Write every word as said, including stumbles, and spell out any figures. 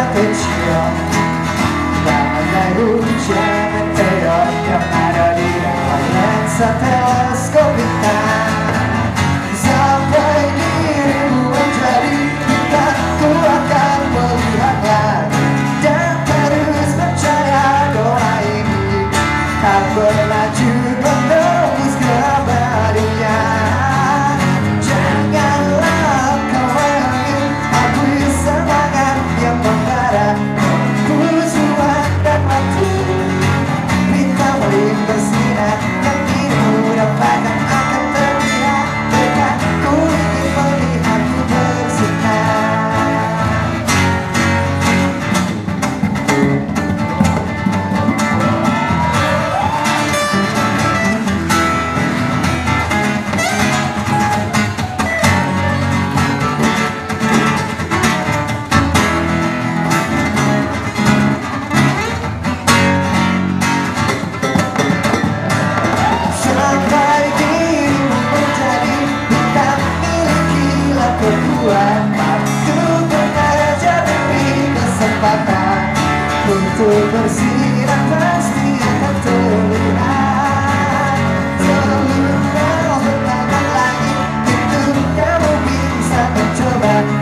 kecil, bagai hujan meteor yang ada di dalam lensa teleskop hitam. Sampai dirimu menjadi bintang, ku akan melihat lagi dan terus percaya doa ini tak berlanjut menembus keabadian. Janganlah kau ingin habis semangat yang membara, kehusuan dan waktu bintang paling bersinar yang dirimu dapatkan akan terlihat dekat. Ku ingin melihatmu bersinar. Sampai dirimu menjadi bintang milikilah kekuatan untuk mengajar diri kesempatan untuk bersinar pasti akan terlihat. Sebelum kau bertangan lagi, itu kamu bisa mencoba.